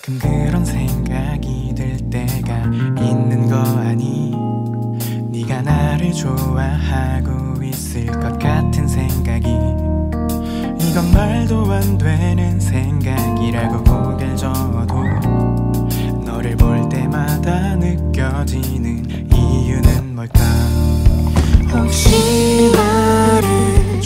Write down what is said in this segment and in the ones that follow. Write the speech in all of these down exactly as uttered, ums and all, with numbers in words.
가끔 그런 생각이 들 때가 있는 거 아니? 네가 나를 좋아하고 있을 것 같은 생각이, 이건 말도 안 되는 생각이라고 고개를 져도 너를 볼 때마다 느껴지는 이유는 뭘까? 혹시 나를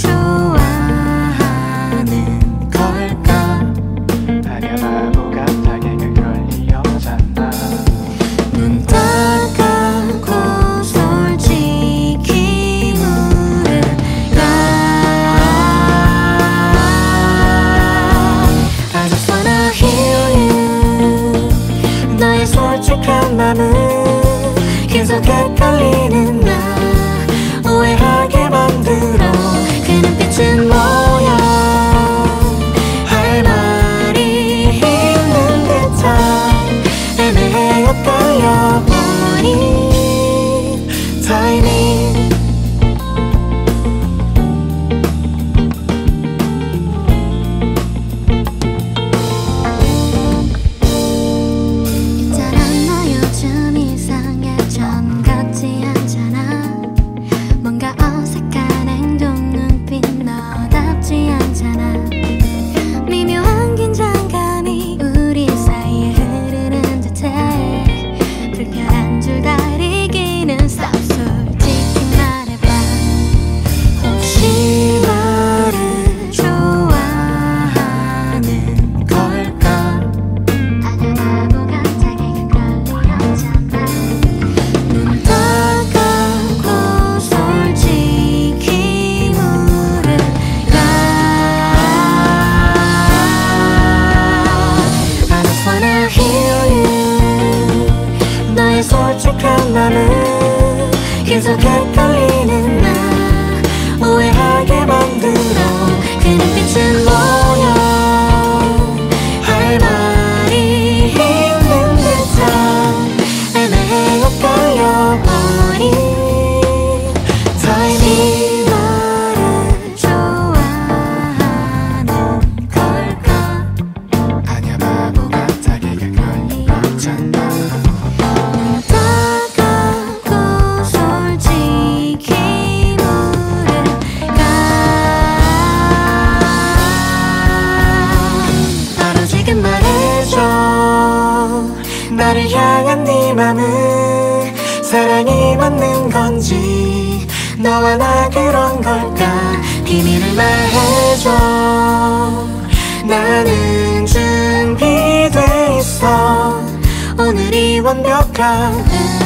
좋아하는 걸까? 아냐, 바보 같아. 걔가 그럴 리 없잖아. 눈 딱 감고 솔직히 물을까? I just wanna hear you. 너의 솔직한 맘은 계속 헷갈리는 나 오해하게 만들어. 그 눈빛은 뭐야? 할 말이 있는 듯한 애매해 엇갈려버린 타이밍. 있잖아, 너 요즘 이상해. 전 같지 않잖아. 뭔가 어색한 행동, 눈빛 너답지 않잖아. 미묘한 긴장감이 우리 사이에 흐르는 듯해. 불편한 줄 가리기는 stop. 솔직히 말해봐. 혹시 나를 좋아하는 걸까? 아냐, 바보 같아. 걔가 그럴 리 없잖아. 눈 딱 감고 솔직히 물을까? I just wanna hear you. 너의 솔직한 맘은 계속 헷갈리는 나 오해하게 만들어. 그 눈빛은 뭐야? 할 말이 있는 듯한 애매해 엇갈려버린 타이밍. 나를 좋아하는 걸까? 아냐, 바보 같아. 걔가 그럴 리 없잖아. 눈 딱 감고 솔직히 물을까? 바로 지금 말해줘. 나를 향한 네 맘은 사랑이 맞는 건지, 너와 나 그런 걸까? 비밀을 말해줘. 나는 준비돼 있어. 오늘이 완벽한